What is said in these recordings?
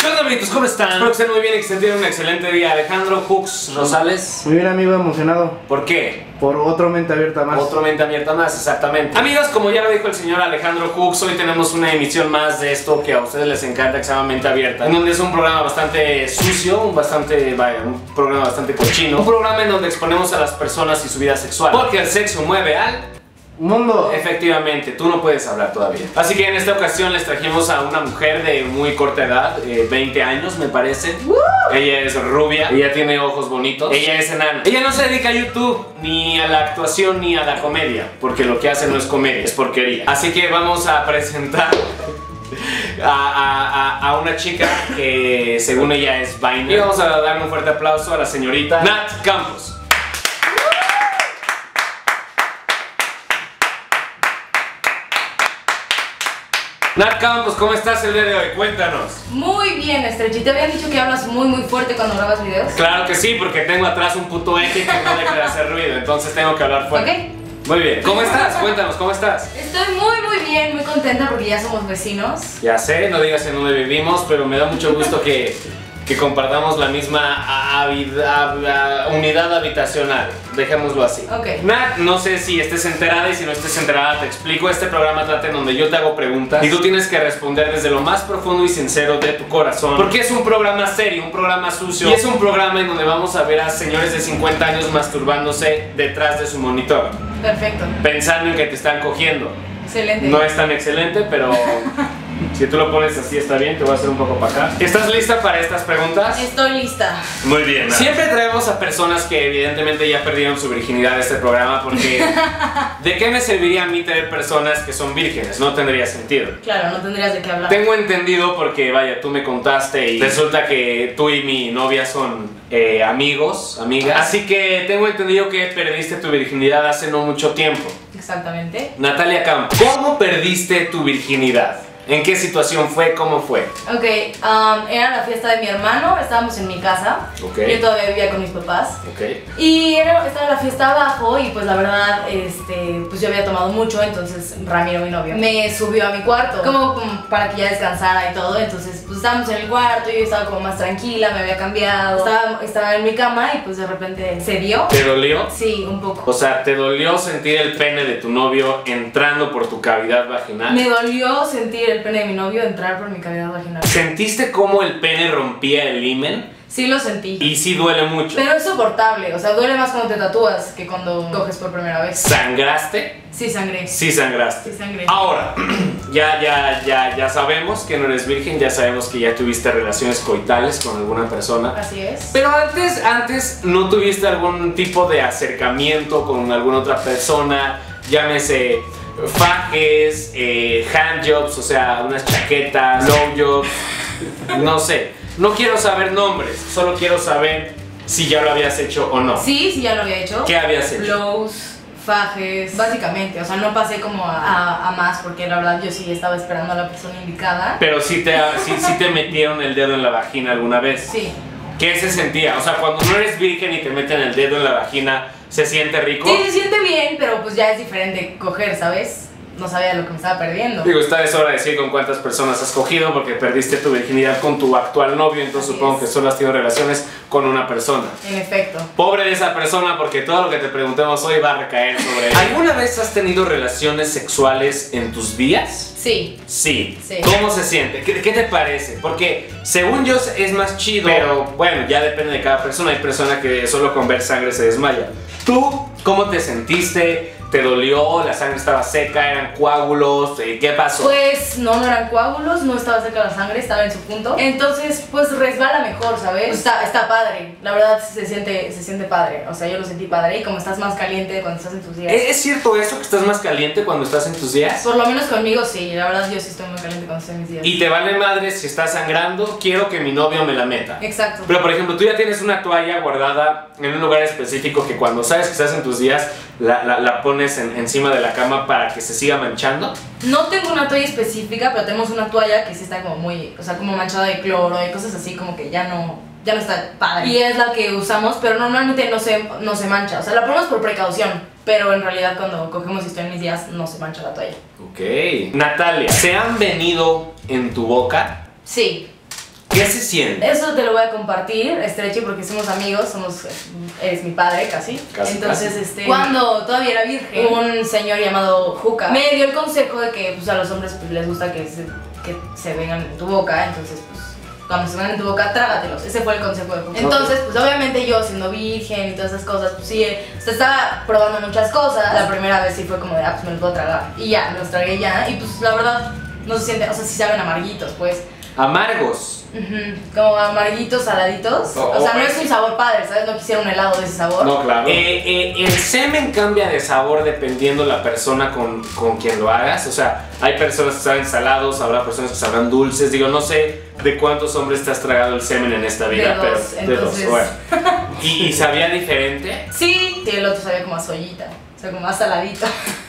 ¿Qué onda, amiguitos? ¿Cómo están? Espero que estén muy bien y que estén teniendo un excelente día. Alejandro Hux Rosales. Muy bien, amigo, emocionado. ¿Por qué? Por otro mente abierta más. Otro mente abierta más, exactamente. Amigos, como ya lo dijo el señor Alejandro Hux, hoy tenemos una emisión más de esto que a ustedes les encanta, que se llama Mente Abierta, en donde es un programa bastante sucio, un programa bastante cochino, un programa en donde exponemos a las personas y su vida sexual, porque el sexo mueve al mundo. Efectivamente, tú no puedes hablar todavía. Así que en esta ocasión les trajimos a una mujer de muy corta edad, 20 años me parece. Ella es rubia, ella tiene ojos bonitos, ella es enana. Ella no se dedica a YouTube, ni a la actuación, ni a la comedia, porque lo que hace no es comedia, es porquería. Así que vamos a presentar a una chica que según ella es vaina. Y vamos a darle un fuerte aplauso a la señorita Nat Campos. Nat Campos, ¿cómo estás el día de hoy? Cuéntanos. Muy bien, Estrechita. Te habían dicho que hablas muy fuerte cuando grabas videos. Claro que sí, porque tengo atrás un puto eje que no deja de hacer ruido, entonces tengo que hablar fuerte. Ok. Muy bien. ¿Cómo estás? Cuéntanos, ¿cómo estás? Estoy muy bien, muy contenta porque ya somos vecinos. Ya sé, no digas en dónde vivimos, pero me da mucho gusto que compartamos la misma unidad habitacional, dejémoslo así. Ok. Nat, no sé si estés enterada, y si no estés enterada te explico. Este programa trata en donde yo te hago preguntas y tú tienes que responder desde lo más profundo y sincero de tu corazón, porque es un programa serio, un programa sucio, y es un programa en donde vamos a ver a señores de 50 años masturbándose detrás de su monitor, Perfecto. pensando en que te están cogiendo. Excelente. No es tan excelente, pero si tú lo pones así está bien. Te voy a hacer un poco para acá. ¿Estás lista para estas preguntas? Estoy lista. Muy bien. Nat. Siempre traemos a personas que evidentemente ya perdieron su virginidad a este programa, porque ¿de qué me serviría a mí tener personas que son vírgenes? No tendría sentido. Claro, no tendrías de qué hablar. Tengo entendido, porque vaya, tú me contaste y resulta que tú y mi novia son amigas. Así que tengo entendido que perdiste tu virginidad hace no mucho tiempo. Exactamente. Natalia Campos, ¿cómo perdiste tu virginidad? ¿En qué situación fue? ¿Cómo fue? Ok, era la fiesta de mi hermano, estábamos en mi casa. Ok. Yo todavía vivía con mis papás. Ok. Y estaba la fiesta abajo y pues la verdad, pues yo había tomado mucho, entonces Ramiro, mi novio, me subió a mi cuarto, como para que ya descansara y todo. Entonces pues estábamos en el cuarto, yo estaba como más tranquila, me había cambiado, estaba en mi cama y pues de repente se dio. ¿Te dolió? Sí, un poco. O sea, ¿te dolió sentir el pene de tu novio entrando por tu cavidad vaginal? Me dolió sentir el pene de mi novio entrar por mi cavidad vaginal. ¿Sentiste cómo el pene rompía el himen? Sí lo sentí. Y sí duele mucho. Pero es soportable, o sea, duele más cuando te tatúas que cuando coges por primera vez. ¿Sangraste? Sí sangré. Sí sangraste. Sí sangré. Ahora, ya sabemos que no eres virgen, ya sabemos que ya tuviste relaciones coitales con alguna persona. Así es. Pero antes no tuviste algún tipo de acercamiento con alguna otra persona, llámese fajes, handjobs, o sea, unas chaquetas, blowjobs, no sé. No quiero saber nombres, solo quiero saber si ya lo habías hecho o no. Sí, ya lo había hecho. ¿Qué habías hecho? Blows, fajes, básicamente, o sea, no pasé como a más porque la verdad yo sí estaba esperando a la persona indicada. Pero sí te metieron el dedo en la vagina alguna vez. Sí. ¿Qué se sentía? O sea, cuando no eres virgen y te meten el dedo en la vagina, ¿se siente rico? Sí, se siente bien, pero pues ya es diferente coger, ¿sabes? No sabía lo que me estaba perdiendo. Digo, esta es hora de decir con cuántas personas has cogido, porque perdiste tu virginidad con tu actual novio, entonces Así supongo es. que solo has tenido relaciones con una persona. En efecto. Pobre de esa persona, porque todo lo que te preguntemos hoy va a recaer sobre él. ¿Alguna vez has tenido relaciones sexuales en tus días? Sí. Sí. Sí. ¿Cómo se siente? ¿Qué te parece? Porque según yo es más chido, pero bueno, ya depende de cada persona. Hay personas que solo con ver sangre se desmaya. ¿Tú cómo te sentiste? ¿Te dolió? ¿La sangre estaba seca? ¿Eran coágulos? ¿Qué pasó? Pues no eran coágulos, no estaba cerca la sangre, estaba en su punto. Entonces, pues resbala mejor, ¿sabes? Pues está padre, la verdad se siente padre. O sea, yo lo sentí padre y como estás más caliente cuando estás en tus días. ¿Es cierto eso que estás más caliente cuando estás en tus días? Por lo menos conmigo sí, la verdad yo sí estoy muy caliente cuando estoy en mis días. Y te vale madre si estás sangrando, quiero que mi novio me la meta. Exacto. Pero por ejemplo, tú ya tienes una toalla guardada en un lugar específico que cuando sabes que estás en tus días, la pones encima de la cama para que se siga manchando. No tengo una toalla específica, pero tenemos una toalla que sí está como muy, o sea, como manchada de cloro y cosas así, como que ya no está padre. Y es la que usamos, pero normalmente no se mancha. O sea, la ponemos por precaución, pero en realidad cuando cogemos y estoy en mis días no se mancha la toalla. Ok. Natalia, ¿se han venido en tu boca? Sí. ¿Qué se siente? Eso te lo voy a compartir, estrecho, porque somos amigos, eres mi padre casi. Entonces, cuando todavía era virgen, un señor llamado Juca me dio el consejo de que pues, a los hombres pues, les gusta que se vengan en tu boca, entonces pues cuando se vengan en tu boca, trágatelos. Ese fue el consejo de Juca. Entonces, pues obviamente yo siendo virgen y todas esas cosas, pues sí, estaba probando muchas cosas. La primera vez sí fue como de, pues me los puedo tragar. Y ya, me los tragué ya, y pues la verdad no se siente, o sea, sí saben amarguitos, pues. Amargos. Como amarguitos, saladitos. O sea, no es un sabor padre, ¿sabes? No quisiera un helado de ese sabor. No, claro. El semen cambia de sabor dependiendo la persona con quien lo hagas. O sea, hay personas que saben salados, habrá personas que sabrán dulces. Digo, no sé de cuántos hombres te has tragado el semen en esta vida, de dos, pero de dos. Bueno. ¿Y sabía diferente? Sí, el otro sabía como a soyita, o sea, como más saladito.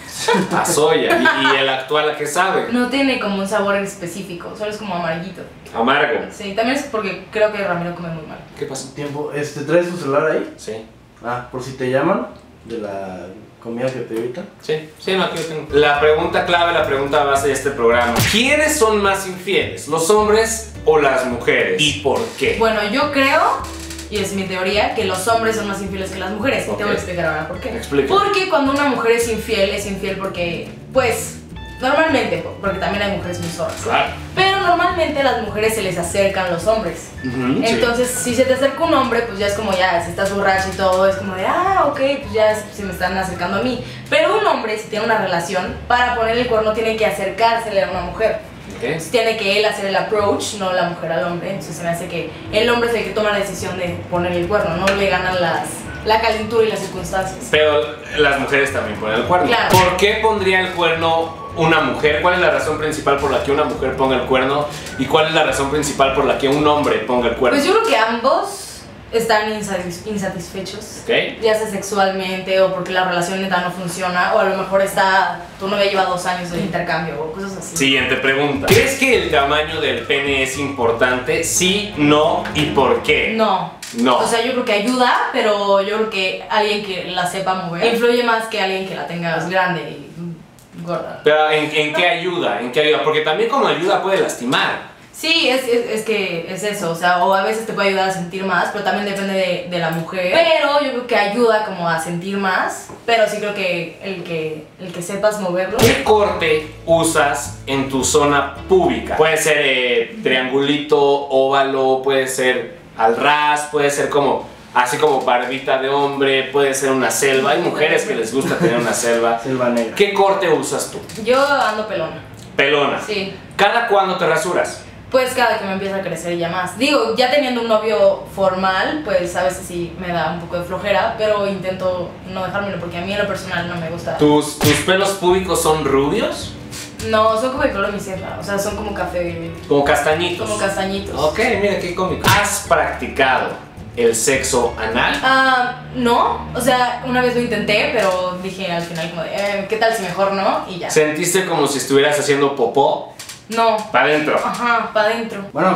A soya. ¿Y el actual a qué sabe? No tiene como un sabor específico, solo es como amarguito. Amargo. Sí, también es porque creo que Ramiro come muy mal. ¿Qué pasó? Tiempo, ¿traes tu celular ahí? Sí. Ah, por si te llaman de la comida que te evitan. Sí, no, aquí lo tengo. La pregunta clave, la pregunta base de este programa: ¿quiénes son más infieles, los hombres o las mujeres? ¿Y por qué? Bueno, yo creo, y es mi teoría, que los hombres son más infieles que las mujeres. Y te voy a explicar ahora por qué. Explica. Porque cuando una mujer es infiel porque, pues, normalmente, porque también hay mujeres muy zorras. Claro. Pero normalmente a las mujeres se les acercan a los hombres. Entonces, si se te acerca un hombre, pues ya es como ya, si estás borracho y todo, es como de, ok, pues ya se me están acercando a mí. Pero un hombre, si tiene una relación, para ponerle el cuerno tiene que acercársele a una mujer. Entonces, tiene que él hacer el approach, no la mujer al hombre. Entonces se me hace que el hombre es el que toma la decisión de ponerle el cuerno, no le ganan la calentura y las circunstancias. Pero las mujeres también ponen el cuerno. Claro. ¿Por qué pondría el cuerno una mujer? ¿Cuál es la razón principal por la que una mujer ponga el cuerno? ¿Y cuál es la razón principal por la que un hombre ponga el cuerno? Pues yo creo que ambos están insatisfechos, ya sea sexualmente o porque la relación neta no funciona, o a lo mejor tu novia lleva 2 años de intercambio o cosas así. Siguiente pregunta: ¿crees que el tamaño del pene es importante? Sí, no, ¿y por qué? No. O sea, yo creo que ayuda, pero yo creo que alguien que la sepa mover influye más que alguien que la tenga grande y gorda. Pero ¿en qué ayuda? ¿En qué ayuda? Porque también como ayuda puede lastimar. Sí, es que es eso, o sea, o a veces te puede ayudar a sentir más, pero también depende de la mujer. Pero yo creo que ayuda como a sentir más, pero sí creo que el que sepas moverlo. ¿Qué corte usas en tu zona pública? Puede ser triangulito, óvalo, puede ser al ras, puede ser como así como barbita de hombre, puede ser una selva. Hay mujeres que les gusta tener una selva. Selva negra. ¿Qué corte usas tú? Yo ando pelona. Pelona. Sí. ¿Cada cuándo te rasuras? Pues cada que me empieza a crecer ya más. Digo, ya teniendo un novio formal, pues a veces sí me da un poco de flojera, pero intento no dejármelo porque a mí en lo personal no me gusta. ¿Tus pelos públicos son rubios? No, son como el color de mi ceja, o sea, son como café. Como castañitos. Como castañitos. Ok, mira qué cómico. ¿Has practicado el sexo anal? No, o sea, una vez lo intenté, pero dije al final como de, ¿qué tal si mejor no? Y ya. ¿Sentiste como si estuvieras haciendo popó? No. ¿Para adentro? Ajá, para adentro. Bueno,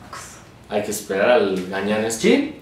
hay que esperar al gañán ¿sí?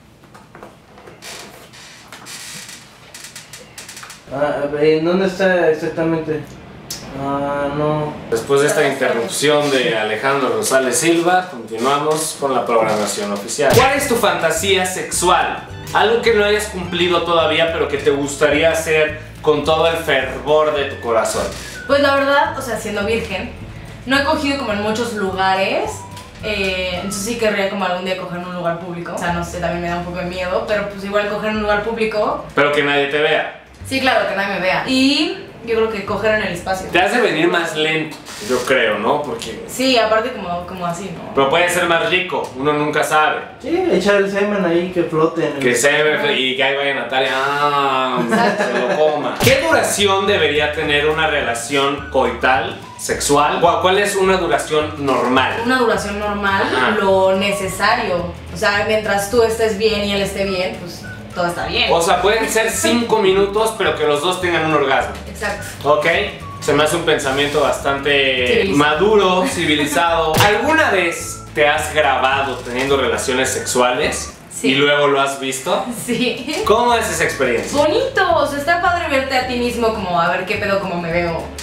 ¿Dónde está exactamente? No. Después de esta interrupción de Alejandro Rosales Silva, continuamos con la programación oficial. ¿Cuál es tu fantasía sexual? Algo que no hayas cumplido todavía, pero que te gustaría hacer con todo el fervor de tu corazón. Pues la verdad, o sea, siendo virgen, no he cogido como en muchos lugares. Entonces sí querría como algún día coger en un lugar público. O sea, no sé, también me da un poco de miedo, pero pues igual coger en un lugar público. Pero que nadie te vea. Sí, claro, que nadie me vea. Y yo creo que coger en el espacio. Te hace venir más lento, yo creo, ¿no? Porque... sí, aparte como así, ¿no? Pero puede ser más rico, uno nunca sabe. Sí, echar el semen ahí que flote en el... Que se y que ahí vaya Natalia, se lo coma. ¿Qué duración debería tener una relación coital, sexual? ¿Cuál es una duración normal? Una duración normal, lo necesario. O sea, mientras tú estés bien y él esté bien, pues todo está bien. O sea, pueden ser 5 minutos, pero que los dos tengan un orgasmo. Exacto. ¿Ok? Se me hace un pensamiento bastante maduro, civilizado. ¿Alguna vez te has grabado teniendo relaciones sexuales? Sí. ¿Y luego lo has visto? Sí. ¿Cómo es esa experiencia? Bonito, o sea, está padre verte a ti mismo como a ver qué pedo, cómo me veo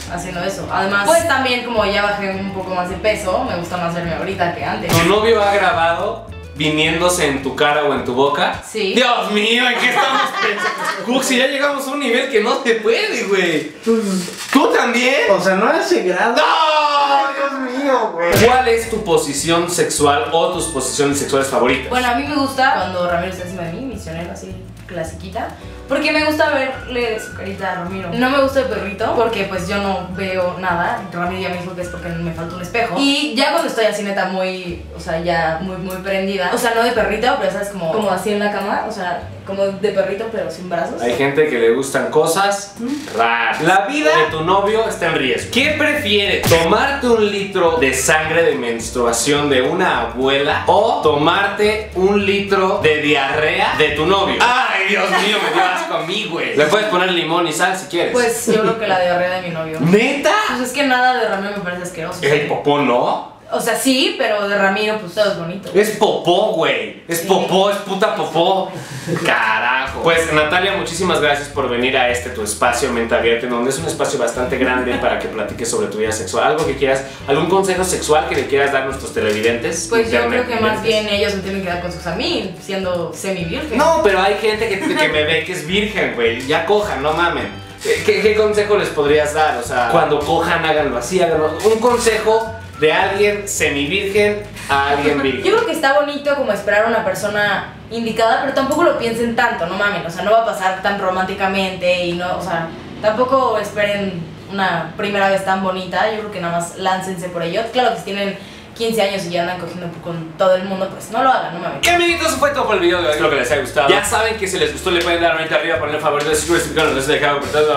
haciendo eso. Además, pues también como ya bajé un poco más de peso, me gusta más verme ahorita que antes. ¿Tu novio ha grabado viniéndose en tu cara o en tu boca? Sí. Dios mío, ¿en qué estamos pensando? Cooks, ya llegamos a un nivel que no se puede, güey. ¿Tú también? O sea, no a ese grado. ¡No! Dios mío, güey. ¿Cuál es tu posición sexual o tus posiciones sexuales favoritas? Bueno, a mí me gusta cuando Ramiro está encima de mí, misionero así, clasiquita. Porque me gusta verle su carita a Ramiro. No me gusta el perrito porque pues yo no veo nada. Ramiro ya me dijo que es porque me falta un espejo. Y ya cuando estoy así neta muy, o sea, ya muy prendida. O sea, no de perrito, pero sabes, como así en la cama. O sea, como de perrito pero sin brazos. Hay gente que le gustan cosas raras. La vida de tu novio está en riesgo. ¿Qué prefieres? ¿Tomarte un litro de sangre de menstruación de una abuela o tomarte un litro de diarrea de tu novio? ¡Ay, Dios mío! Me dio asco a mí, güey. Le puedes poner limón y sal si quieres. Pues yo creo que la diarrea de mi novio. ¿Neta? Pues es que nada de Ramiro me parece asqueroso. ¿El popó no? O sea, sí, pero de Ramiro pues todo es bonito. Es popó, güey. Es Sí. popó, es puta popó. Carajo. Pues Natalia, muchísimas gracias por venir a tu espacio Mente Abierta, en donde es un espacio bastante grande para que platiques sobre tu vida sexual. Algo que quieras, algún consejo sexual que le quieras dar a nuestros televidentes. Pues yo creo que más bien ellos me tienen que dar consejos a mí, siendo semi-virgen. No, pero hay gente que me ve que es virgen, güey. Ya cojan, no mamen. ¿Qué consejo les podrías dar? O sea, cuando cojan, háganlo así, háganlo. Un consejo de alguien semivirgen a alguien virgen. Yo creo que está bonito como esperar a una persona indicada, pero tampoco lo piensen tanto, no mamen, o sea, no va a pasar tan románticamente y no, o sea, tampoco esperen una primera vez tan bonita. Yo creo que nada más láncense por ello. Claro que si tienen 15 años y ya andan cogiendo con todo el mundo, pues no lo hagan, no mames. ¿Qué amiguitos? Eso fue todo por el video de hoy. Espero que les haya gustado. Ya saben que si les gustó le pueden dar manita arriba, poner favorito, suscribirse, no les dejar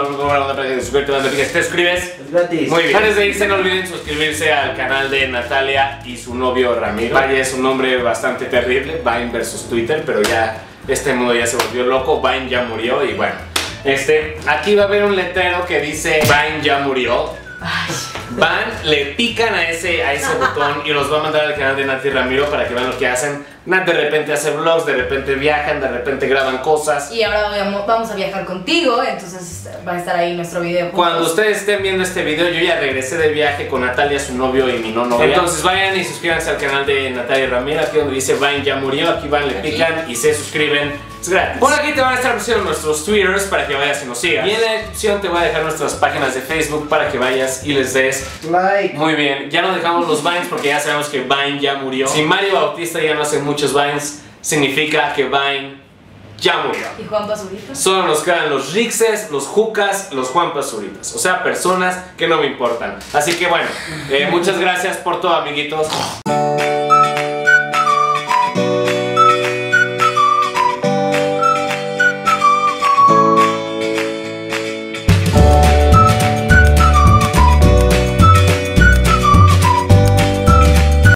te suscribes. Es gratis. Muy bien. Antes de irse no olviden suscribirse al canal de Natalia y su novio Ramiro. Vaya, es un nombre bastante terrible, Vine versus Twitter, pero ya este mundo ya se volvió loco, Vine ya murió y bueno. Aquí va a haber un letrero que dice Vine ya murió. Van, le pican a ese botón y los va a mandar al canal de Nat y Ramiro para que vean lo que hacen. Nat de repente hace vlogs, de repente viajan, de repente graban cosas. Y ahora vamos a viajar contigo, entonces va a estar ahí nuestro video juntos. Cuando ustedes estén viendo este video, yo ya regresé de viaje con Natalia, su novio y mi no novia. Entonces vayan y suscríbanse al canal de Natalia y Ramiro. Aquí donde dice Vine ya murió, aquí van, le pican y se suscriben. Es gratis. Por aquí te van a estar pusiendo nuestros twitters para que vayas y nos sigas. Y en la descripción te voy a dejar nuestras páginas de Facebook para que vayas y les des like. Muy bien, ya no dejamos los Vines porque ya sabemos que Vine ya murió. Si Mario Bautista ya no hace muchos Vines, significa que Vine ya murió. ¿Y Juan Pazurita? Solo nos quedan los Rixes, los Jucas, los Juan Pazuritas. O sea, personas que no me importan. Así que bueno, muchas gracias por todo, amiguitos.